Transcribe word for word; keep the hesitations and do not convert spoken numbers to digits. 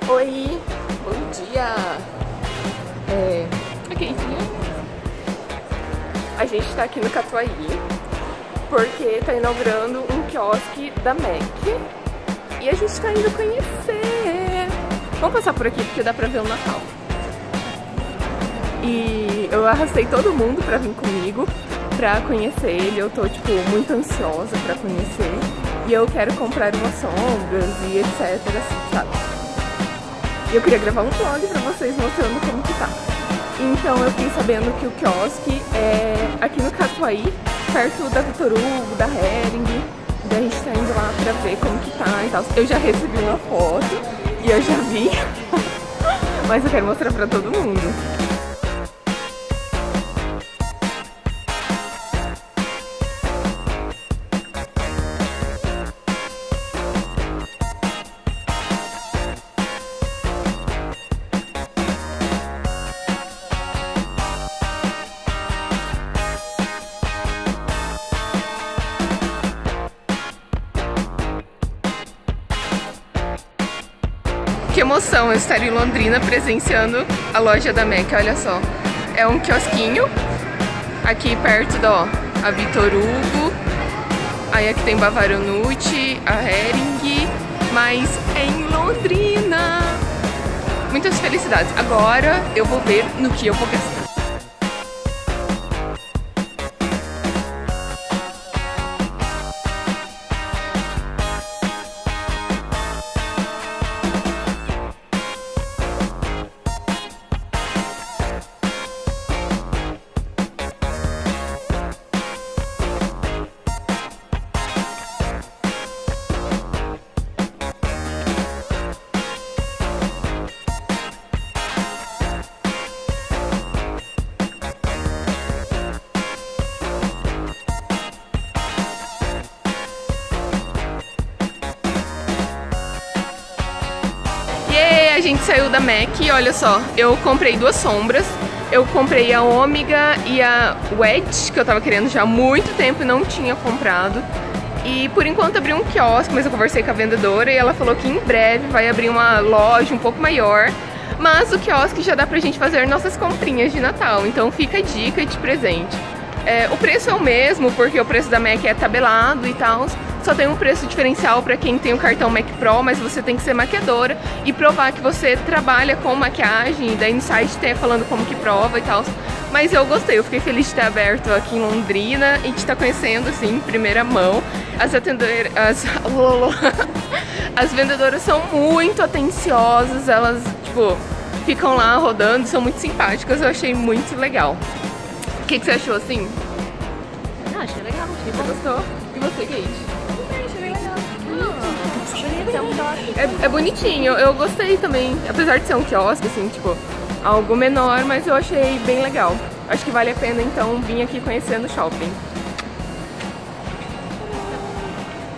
Oi, bom dia! É, aqui, a gente tá aqui no Catuaí porque tá inaugurando um quiosque da Mac e a gente tá indo conhecer. Vamos passar por aqui porque dá pra ver o Natal. E eu arrastei todo mundo pra vir comigo pra conhecer ele. Eu tô, tipo, muito ansiosa pra conhecer e eu quero comprar umas sombras e etc, assim, sabe? E eu queria gravar um vlog pra vocês mostrando como que tá. Então eu fiquei sabendo que o quiosque é aqui no Catuaí, perto da Vitor Hugo, da Hering. Daí a gente tá indo lá pra ver como que tá e tal. Eu já recebi uma foto e eu já vi, mas eu quero mostrar pra todo mundo. Que emoção eu estar em Londrina presenciando a loja da Mac, olha só. É um quiosquinho aqui perto da, ó, a Vitor Hugo. Aí aqui tem Bavarian Nut, a Hering, mas é em Londrina. Muitas felicidades. Agora eu vou ver no que eu vou gastar. A gente saiu da Mac e olha só, eu comprei duas sombras. Eu comprei a Ômega e a Wedge, que eu tava querendo já há muito tempo e não tinha comprado. E por enquanto abri um quiosque, mas eu conversei com a vendedora e ela falou que em breve vai abrir uma loja um pouco maior. Mas o quiosque já dá pra gente fazer nossas comprinhas de Natal, então fica a dica de presente. É, o preço é o mesmo, porque o preço da Mac é tabelado e tal. Só tem um preço diferencial para quem tem o cartão Mac Pro, mas você tem que ser maquiadora e provar que você trabalha com maquiagem. E daí no site tem falando como que prova e tal. Mas eu gostei, eu fiquei feliz de ter aberto aqui em Londrina e de estar conhecendo, assim, em primeira mão. As atendedoras... As... As vendedoras são muito atenciosas, elas, tipo, ficam lá rodando, são muito simpáticas, eu achei muito legal. O que, que você achou, assim? Não, achei legal. Você gostou? E você, Kate? É, é bonitinho, eu gostei também, apesar de ser um quiosque, assim, tipo, algo menor, mas eu achei bem legal. Acho que vale a pena, então, vir aqui conhecendo o shopping.